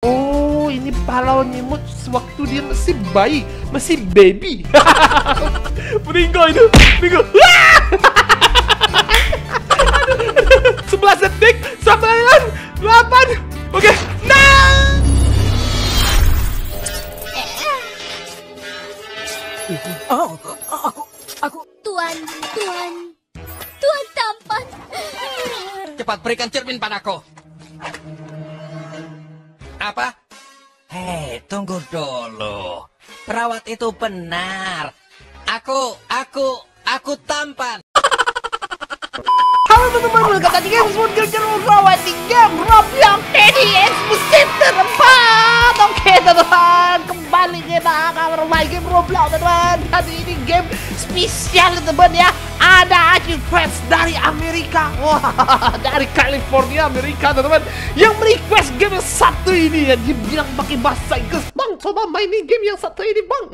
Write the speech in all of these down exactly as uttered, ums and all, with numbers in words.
Oh, ini pahlawan nyemut sewaktu dia masih bayi, masih baby. Meninggal itu, meninggal. sebelas detik, sembilan, delapan. Oke, nah. Oh, aku, aku. Tuan, Tuan, Tuan tampan. Cepat berikan cermin padaku. Apa? Hei, tunggu dulu. Perawat itu benar. Aku, aku, aku tampan. Halo teman-teman, welcome to Game Smooth Girl Perawat di game Roblox Teddy X musim terempat. Oke teman-teman, kembali kita akan bermain game Roblox teman-teman. Tadi ini game spesial teman-teman ya. Ada Acil Friends dari Amerika, wah dari California Amerika teman-teman, yang merequest game yang satu ini ya. Dia bilang pakai bahasa Inggris, bang coba mainin game yang satu ini bang.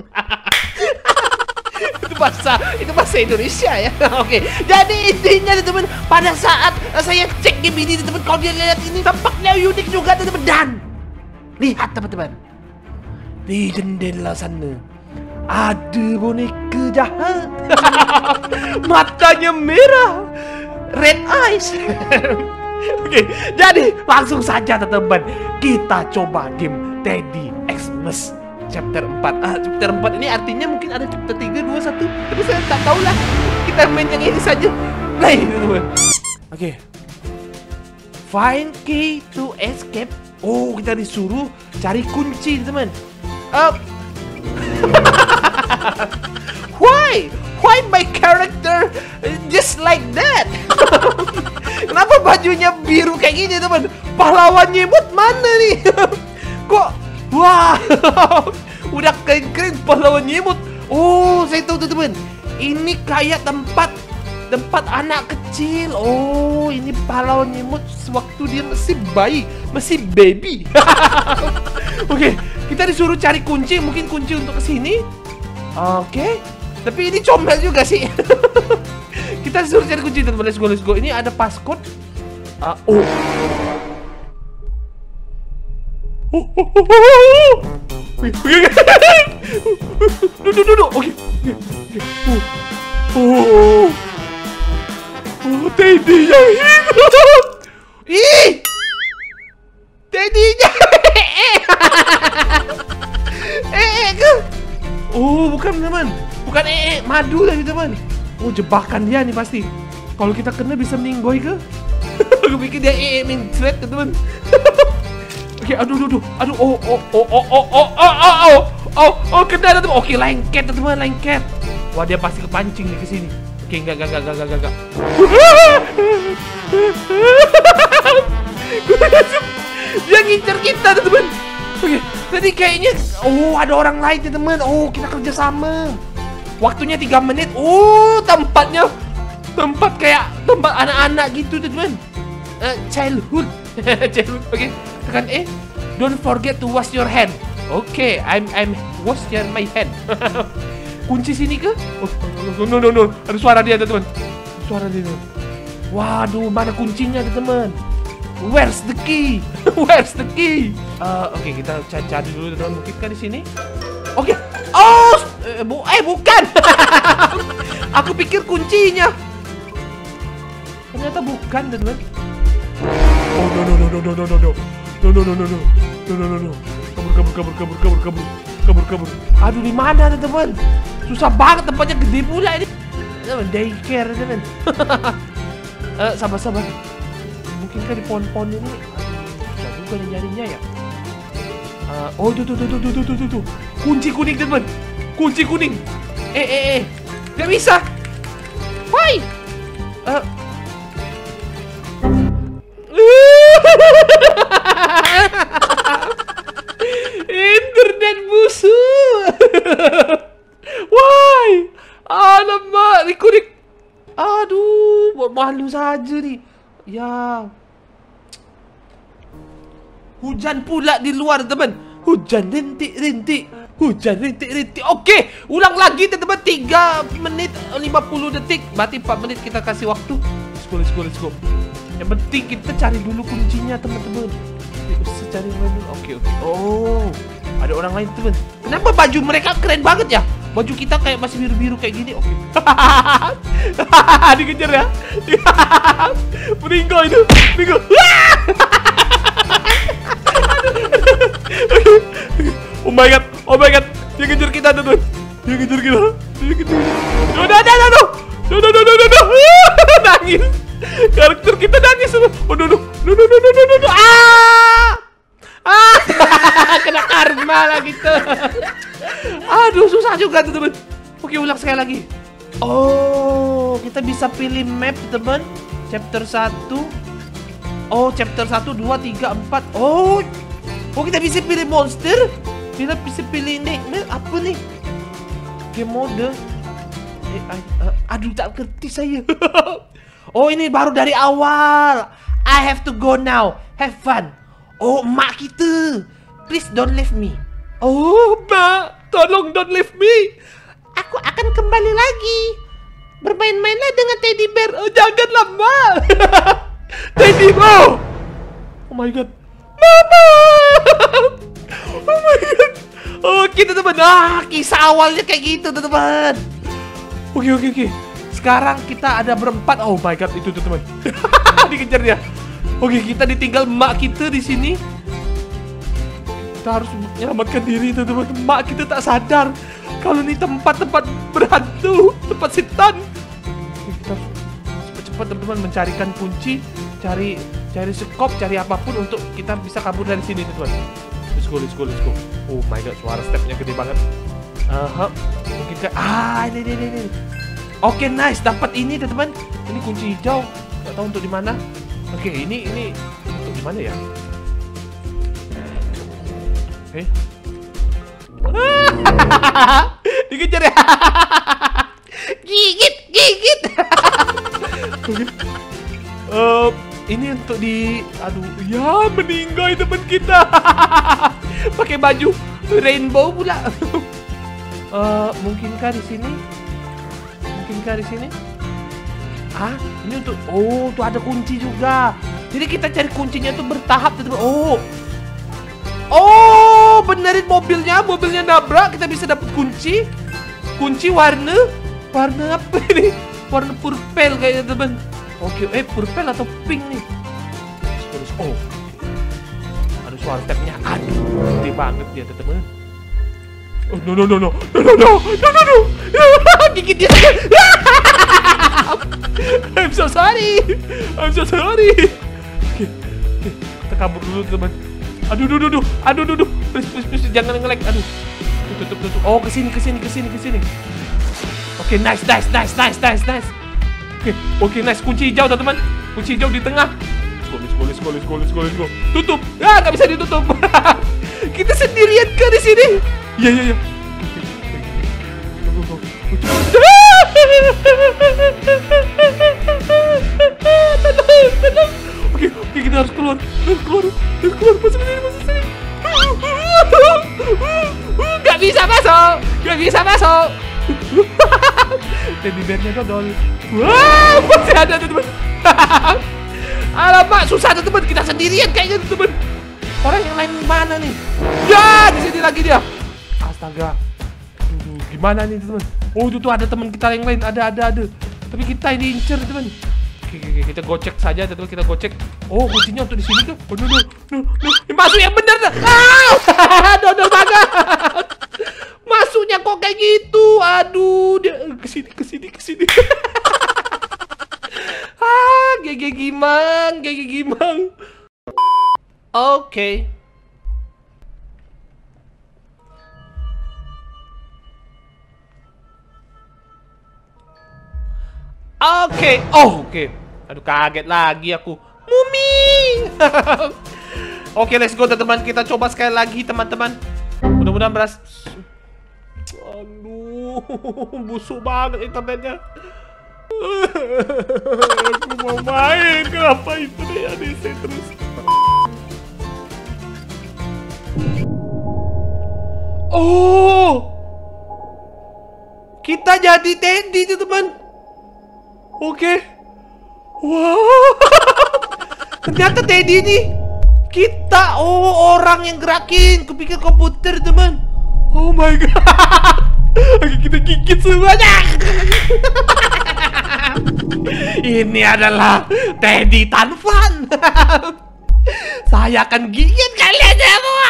itu bahasa itu bahasa Indonesia ya. Oke, jadi intinya teman-teman, pada saat saya cek game ini teman-teman, kalau dia lihat ini tampaknya unik juga teman-teman. Dan lihat teman-teman, di jendela sana ada boneka jahat. Matanya merah, red eyes. Oke, jadi langsung saja teman-teman, kita coba game Teddy Xmas chapter empat. Ah, chapter empat ini artinya mungkin ada chapter tiga, dua, satu, tapi saya tak tahu lah. Kita main yang ini saja. Play teman-teman. Oke. Find key to escape. Oh, kita disuruh cari kunci teman. Uh, Why? Why my character just like that? Kenapa bajunya biru kayak gini teman? Pahlawan nyemut mana nih? Kok? Wah, udah keren-keren pahlawan nyemut. Oh, saya tahu tuh teman. Ini kayak tempat tempat anak kecil. Oh, ini pahlawan nyemut sewaktu dia masih bayi, masih baby. Oke, kita disuruh cari kunci, mungkin kunci untuk kesini. Oke, tapi ini comel juga sih. Kita disuruh cari kunci teman-teman. Let's go, let's go. Ini ada passcode. Uh, oh. Oh, oh, oh, oh. Duduk, duduk. Oke. Oh. Oh, Teddy-nya hidup. Ih. Teddy-nya. Eh, ke? Oh, bukan teman. Bukan eh, eh madu tadi teman. Oh, jebakan dia nih pasti. Kalau kita kena bisa meninggoy ke? Aku pikir dia eh, eh mencret teman. Oke, aduh, aduh, aduh, oh, oh, oh, oh, oh, oh, oh, oh, oh, oh, oh, kena teman. Oke, lengket teman, lengket. Wah, dia pasti kepancing nih ke sini. Oke, enggak, enggak, enggak, enggak, enggak, enggak. Dia ngincer kita teman. Oke, tadi kayaknya, oh ada orang lain teman. Oh, kita kerja sama. Waktunya tiga menit. Oh, tempatnya tempat kayak tempat anak-anak gitu teman. Uh, childhood. Childhood. Oke, tekan E. Don't forget to wash your hand. Oke, okay, I'm I'm wash your my hand. Kunci sini ke? Oh, no no no. Ada suara dia teman. Suara dia. Waduh, mana kuncinya teman? Where's the key? Where's the key? Uh, Oke, okay, kita cari dulu teman. Mungkin kan di sini. Oke. Okay. Oh, eh, bu eh bukan. Aku pikir kuncinya. Ternyata bukan teman. Oh no no no no no no no no no no no no no no no no no. Kabur kabur kabur kabur kabur kabur kabur kabur. Aduh, di mana teman? Susah banget, tempatnya gede pula ini. Teman, daycare teman. Eh, sabar sabar. Mungkin kan di pohon-pohon ini susah juga nyarinya ya. Uh, oh tuh tuh tuh tuh tuh tuh tuh tuh. Kunci kuning teman. Kunci kuning. Eh eh eh. Gak bisa. Why? Uh. Internet musuh. Why? Alamak, rikurik. Aduh, buat malu saja nih. Ya. Hujan pula di luar teman. Hujan rintik-rintik. Hujan rintik-rintik. Oke, ulang lagi teman-teman. tiga menit lima puluh detik. Berarti empat menit kita kasih waktu. Let's go, let's go, let's go. Yang penting kita cari dulu kuncinya teman-teman. Usah cari yang lain dulu. Oke, oke. Oh, ada orang lain teman. Kenapa baju mereka keren banget ya? Baju kita kayak masih biru-biru kayak gini. Oke. Dikejar ya. Meninggal itu. Meninggal. Oh my god. Oh my god. Dia kejar kita teman. Dia kejar kita. Dia kejar. Duh, duh, duh, duh. Duh, duh, duh, duh, duh. Nangis. Karakter kita nangis. Oh, duh, duh. Duh, duh, duh, duh, duh, duh. Ah! Ah! Kena karma lah gitu. Aduh, susah juga tuh, teman. Oke, ulang sekali lagi. Oh, kita bisa pilih map, teman. Chapter satu. Oh, chapter satu, dua, tiga, empat. Oh. Oh, kita bisa pilih monster. Kita bisa pilih ini. Apa nih? Game mode. Eh, uh, aduh, tak ngerti saya. Oh, ini baru dari awal. I have to go now. Have fun. Oh, mak kita. Please don't leave me. Oh, mak. Tolong don't leave me. Aku akan kembali lagi. Bermain-mainlah dengan teddy bear. Oh, janganlah, mak. Teddy bear. Oh my god. Mama. Oh my god. Oh, kita teman. Ah, kisah awalnya kayak gitu, teman. Oke, oke, oke. Sekarang kita ada berempat. Oh my god, itu tuh, teman. Dikejar dia. Oke, kita ditinggal mak kita di sini. Kita harus menyelamatkan diri, teman-teman. Mak kita tak sadar kalau ini tempat-tempat berhantu, tempat setan. Kita harus cepat-cepat, teman-teman, mencarikan kunci, cari cari sekop, cari apapun untuk kita bisa kabur dari sini, teman-teman. Let's go, let's go, let's go. Oh my god, suara stepnya gede banget. Uh, mungkin kayak ah ini ini ini. Oke, nice, dapat ini, teman-teman. Ini kunci hijau. Gak tahu untuk di mana. Oke, ini ini untuk di mana ya? Oke. Dikejar ya. Gigit, gigit. uh, ini untuk di, aduh, ya meninggal teman kita. Pakai baju rainbow pula. uh, mungkinkah di sini? Mungkinkah di sini? Ah, ini untuk, oh, tuh ada kunci juga. Jadi kita cari kuncinya tuh bertahap, teman-teman. Oh. Oh, benerin mobilnya, mobilnya nabrak, kita bisa dapat kunci. Kunci warna warna apa ini? Warna purple kayaknya, teman. Oke, eh purple atau pink nih? Oh. Ada suara stepnya. Aduh, gede banget dia, teman. Oh, no no no no. No no no. No no no. Gigit dia. I'm so sorry. I'm so sorry. Oke, oke, kita kabur dulu, teman. Aduh, aduh, aduh, aduh, aduh, please, please, please, jangan nge-lag. Aduh, tutup, tutup. Oh, kesini, kesini, kesini, kesini. Oke, nice, nice, nice, nice, nice, nice. Oke, oke, nice. Kunci hijau, teman. Kunci hijau di tengah. Let's go, let's go, let's go, let's go, let's go. Tutup. Ah, nggak bisa ditutup. Kita sendirian ke di sini. Iya, iya, iya. Oke, oke, kita harus keluar, harus keluar, harus keluar, masuk sini, masuk sini. Gak bisa masuk, gak bisa masuk. Teddy bearnya dodol. Wah, masih ada, teman. Alamak, susah, teman. Kita sendirian kayaknya, teman. Orang yang lain mana nih? Ya, di sini lagi dia. Astaga. Aduh, gimana nih, teman? Oh, itu tuh ada teman kita yang lain, ada, ada, ada. Tapi kita ini incer, teman. Oke, oke, kita gocek saja, teman. Kita gocek. Oh, kuncinya untuk di sini tuh. Oh, no, no, no, no. Masuk yang benar. Ah, dodol banget. Masuknya kok kayak gitu. Aduh, dia kesini, kesini, kesini. Ah, gege gimang, gege gimang. Oke. Okay. Oke, okay. Oh oke, okay. Aduh kaget lagi aku, Mumi. Oke, okay, let's go teman-teman, kita coba sekali lagi teman-teman. Mudah-mudahan beras. Aduh, busuk banget internetnya. Aku mau main, kenapa itu dia A D C terus? Oh, kita jadi Teddy teman. Oke, okay. Wow, ternyata Teddy ini Kita, oh orang yang gerakin. Kupikir komputer teman. Oh my god. Oke, kita gigit semuanya. Ini adalah Teddy Tanfan. Saya akan gigit kalian semua.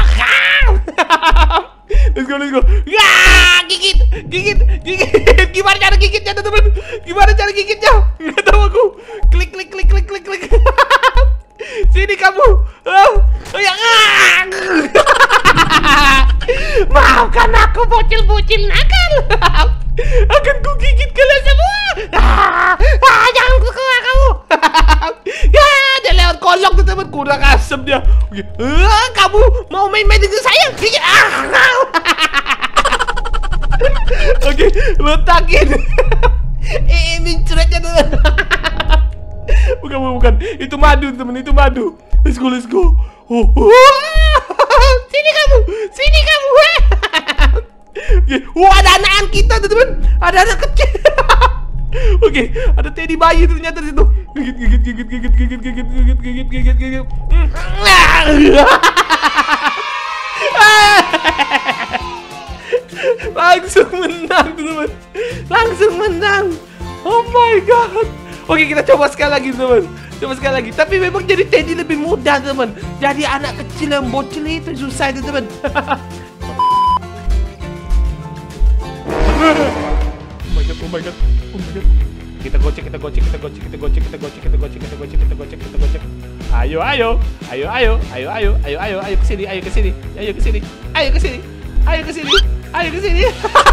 Let's go, let's go. Ya, gigit, gigit, gigit. Gimana cara gigitnya, teman? Gimana cara gigitnya? Nggak tahu aku. Klik, klik, klik, klik, klik, klik. Sini kamu. Oh, ya. Maafkan aku, bocil-bocil nakal. Akan ku gigit kalian semua. Ah, ah, jangan keluar kamu. Ya, dia lewat kolong tuh teman. Kurang asem dia. Ah, kamu mau main-main dengan saya? Gigit. Ah. Oke, letakin. Eh, mincretnya tuh. Bukan, bukan. Itu madu teman, itu madu. Let's go, let's go. Oh, oh. Sini kamu, sini kamu. Oh, ada anak kita tuh teman. Ada anak kecil. Oke, ada Teddy bayi ternyata di situ. Gigit, gigit, gigit, gigit, gigit, gigit, gigit, gigit, gigit, gigit. Langsung menang teman. Langsung menang. Oh my god. Oke, kita coba sekali lagi teman. Coba sekali lagi. Tapi memang jadi Teddy lebih mudah teman. Jadi anak kecil yang bocil itu susah itu teman. Oh my god, oh my god, oh my god. Kita gocek, kita gocek, kita gocek, kita gocek, kita gocek, kita gocek, kita gocek, kita gocek, kita gocek. Ayo, ayo, ayo, ayo, ayo, ayo, ayo, ayo, ayo ke sini, ayo ke sini, ayo ke sini, ayo ke sini, ayo ke sini, ayo ke sini.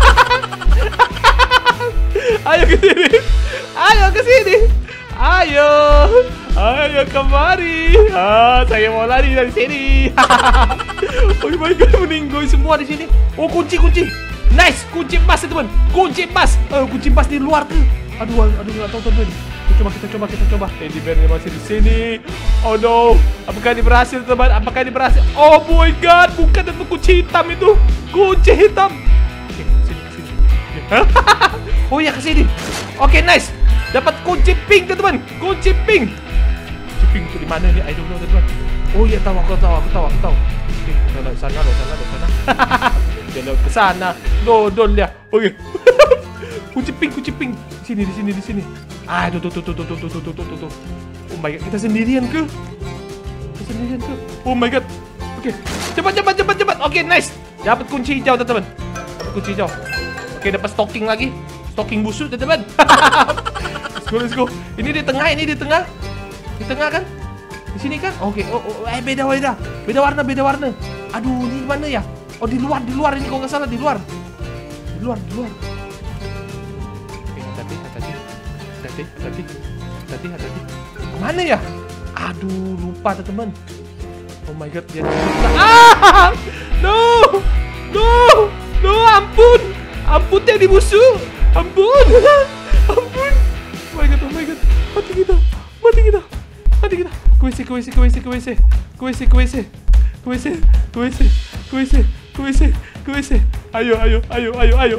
Ayo ke sini. Ayo ke sini. Ayo. Ayo kemari. Ah, saya mau lari dari sini. Oh my god, meninggoy semua di sini. Oh, kunci, kunci. Nice, kunci emas teman. Kunci emas. Oh, kunci emas di luar tuh. Aduh, aduh, enggak tahu teman. Kita coba, kita coba, kita coba. Teddy bear masih di sini. Oh no. Apakah ini berhasil teman? Apakah ini berhasil? Oh my god, bukan itu kunci hitam itu. Kunci hitam. Oke, sini, sini. Oh ya, ke sini. Oke, nice. Dapat kunci pink teman. Kunci pink. Kunci pink itu di mana nih? I don't know teman. Oh iya, tahu, aku tahu, aku tahu, aku tahu. Oke, sana, sana, sana, sana. Dia lewat ke sana. Dodol dia. Oke. Kunci pink, kunci pink. Di sini, di sini, di sini. Ah, tuh, tuh, tuh, tuh, tuh, tuh, tuh, tuh, tuh, tuh. Oh my god, kita sendirian ke? Kita sendirian ke? Oh my god. Oke, cepat, cepat, cepat, cepat. Oke, nice. Dapat kunci hijau teman. Dapat kunci hijau. Oke, dapat stocking lagi. Stocking busuk teman. Let's go, let's go. Ini di tengah, ini di tengah. Di tengah kan? Di sini kan? Oke. Oh, oh, eh beda beda. Beda warna, beda warna. Aduh, ini mana ya? Oh, di luar, di luar ini kalau nggak salah di luar. Di luar, di luar. Oke, hati-hati, hati-hati. Hati-hati, hati-hati. Hati-hati, hati-hati. Mana ya? Aduh, lupa teman. Oh my god, dia. Ah! No! No! No, ampun. Ampun Teddy busuk. Ampun. Ampun. Oh my god, oh my god. Mati kita. Mati kita. Mati kita. Ke W C, ke W C, ke W C, ke W C. Ke W C, ke W C. Ke W C, ke W C. Ke W C, ke W C, ke W C. Ayo, ayo, ayo, ayo, ayo.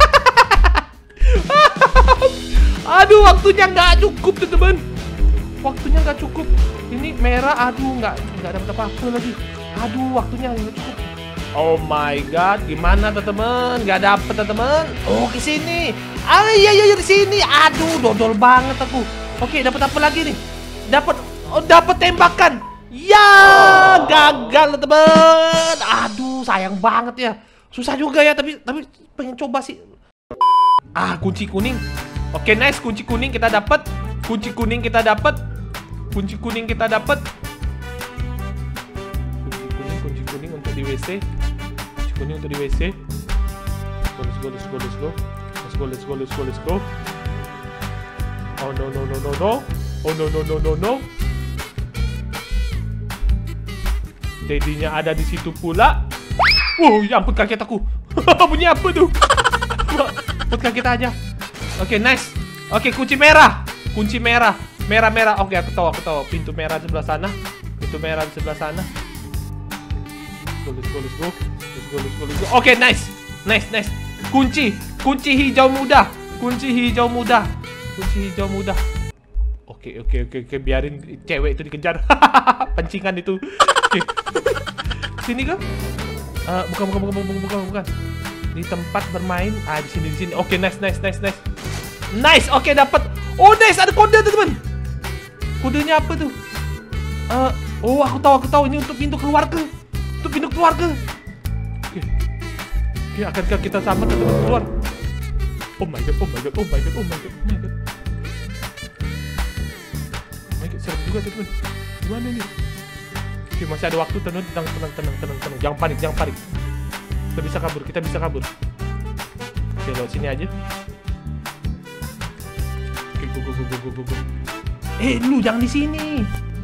Aduh, waktunya nggak cukup teman. Waktunya nggak cukup. Ini merah, aduh, nggak nggak dapat apa-apa lagi. Aduh, waktunya nggak cukup. Oh my god, gimana teman? Gak dapet teman. Oh, ke sini. Ah iya iya di sini. Aduh, dodol banget aku. Oke, dapat apa lagi nih? Dapat oh, dapat tembakan. Ya, gagal teman. Aduh, sayang banget ya. Susah juga ya, tapi tapi pengen coba sih. Ah, kunci kuning. Oke, nice, kunci kuning kita dapat. Kunci kuning kita dapat. Kunci kuning kita dapat. Kunci kuning, kunci kuning untuk di W C. Kuning untuk di W C. Let's go, let's go, let's go. Let's go, let's go, let's go, let's go. Oh no, no, no, no, no. Oh no, no, no, no, no. Teddy-nya ada di situ pula. Oh, ya ampun kaget aku. Bunyi apa tuh? Buat kaget aja. Oke, okay, nice. Oke, okay, kunci merah. Kunci merah. Merah-merah. Oke, okay, aku tahu, aku tahu. Pintu merah di sebelah sana. Pintu merah di sebelah sana. Let's go, let's go, let's go. Let's go, let's go, let's go. Oke, okay, nice. Nice, nice. Kunci, kunci hijau muda. Kunci hijau muda. Kunci hijau muda. Oke, okay, oke, okay, oke, okay, oke. Biarin cewek itu dikejar. Pancingan itu. Oke. Sini kah? Uh, bukan, bukan, bukan, bukan, bukan, bukan. Di tempat bermain. Ah, di sini, di sini. Oke, nice, nice, nice, nice. Nice, oke, dapat. Oh, nice, ada kode, teman-teman. Kodenya apa tuh? Uh, oh, aku tahu, aku tahu. Ini untuk pintu keluar ke. Untuk pintu keluar ke. Oke. Oke, akankah kita sama ke tempat keluar? Oh my god, oh my god, oh my god, oh my god, oh my god. Oh my god, serem juga, teman-teman. Gimana nih? Oke, masih ada waktu, tenang, tenang, tenang, tenang, tenang, tenang. Jangan panik, jangan panik. Kita bisa kabur, kita bisa kabur. Oke, lewat sini aja. Oke, go, go, go, go, go, go. Eh, lu jangan di sini.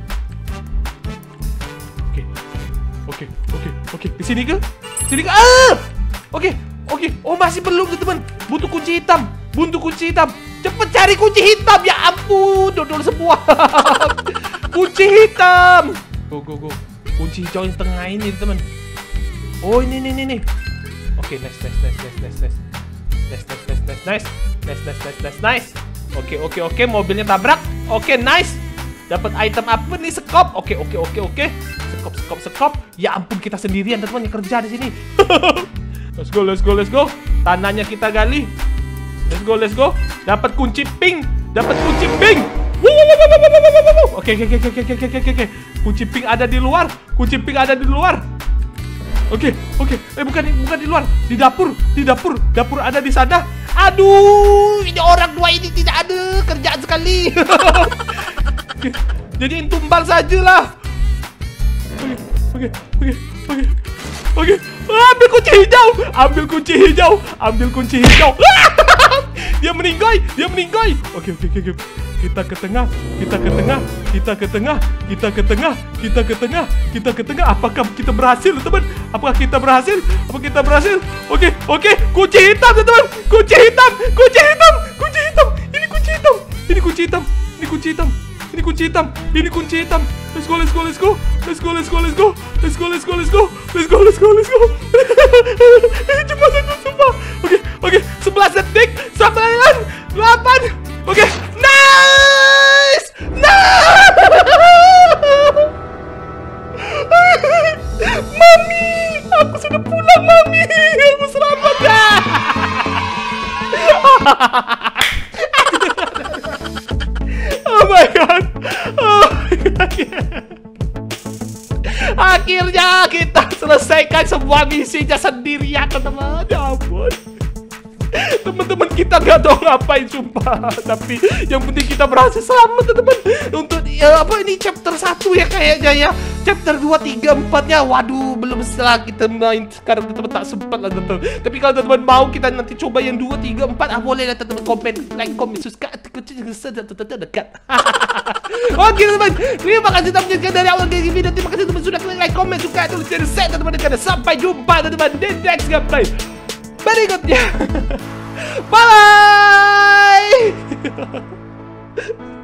Oke, oke, oke, oke. Di sini ke? Sini ke? Ah! Oke, oke. Oh, masih belum, teman. Butuh kunci hitam. Butuh kunci hitam. Cepet cari kunci hitam. Ya ampun, dodol semua. Kunci hitam. Go, go, go. Kunci hijau yang tengah ini, teman. Oh, ini, ini, ini. Oke, nice, nice, nice, nice, nice, nice. Nice, nice, nice, nice, nice. Nice, nice, nice, nice, nice. Oke, oke, oke. Mobilnya tabrak. Oke, nice. Dapat item apa nih? Sekop. Oke, oke, oke, oke. Sekop, sekop, sekop. Ya ampun, kita sendirian, teman, yang kerja di sini. Let's go, let's go, let's go. Tanahnya kita gali. Let's go, let's go. Dapat kunci pink. Dapat kunci pink. Oke, oke, oke, oke, oke, oke, oke. Kunci pink ada di luar. Kunci pink ada di luar. Oke, oke. Eh, bukan, bukan di luar. Di dapur, di dapur. Dapur ada di sana. Aduh, ini orang dua ini tidak ada kerjaan sekali. Oke, jadiin tumbal sajalah. Oke, oke, oke, oke. Oke, ambil kunci hijau. Ambil kunci hijau. Ambil kunci hijau. Dia meninggoy, dia meninggoy. Oke, oke, oke. Kita ke tengah, kita ke tengah, kita ke tengah, kita ke tengah, kita ke tengah, kita ke tengah. Apakah kita berhasil, teman? Apakah kita berhasil? Apakah kita berhasil? Oke, oke. Kunci hitam, teman. Kunci hitam, kunci hitam, kunci hitam. Ini kunci hitam. Ini kunci hitam. Ini kunci hitam. Ini kunci hitam. Ini kunci hitam. Let's go, let's go, let's go. Let's go, let's go, let's go. Let's go, let's go, let's go. Let's go, let's go, let's go. Cepat, cepat, cepat. Oke, oke. sebelas detik. sembilan, delapan. Oke. Nice! Nice! Mami, aku sudah pulang, Mami. Aku selamat ya. Oh my god. Oh my god. Akhirnya kita selesaikan semua misinya sendirian, teman-teman. Ya ampun. Teman-teman kita gak tahu ngapain, sumpah. Tapi yang penting kita berhasil selamat, teman-teman. Untuk ya, apa ini chapter satu ya kayaknya ya. Chapter dua, tiga, empat-nya waduh belum, setelah kita main sekarang, teman-teman tak sempat lah, teman-teman. Tapi kalau teman-teman mau kita nanti coba yang dua, tiga, empat, ah boleh lah, teman-teman. Komen, like, komen, subscribe, dekat. Oke, teman-teman. Terima kasih telah menyaksikan dari awal dari video. Terima kasih teman sudah klik like, komen, suka, tulis dan share, teman-teman. Sampai jumpa, teman-teman, di next gameplay berikutnya. Bye.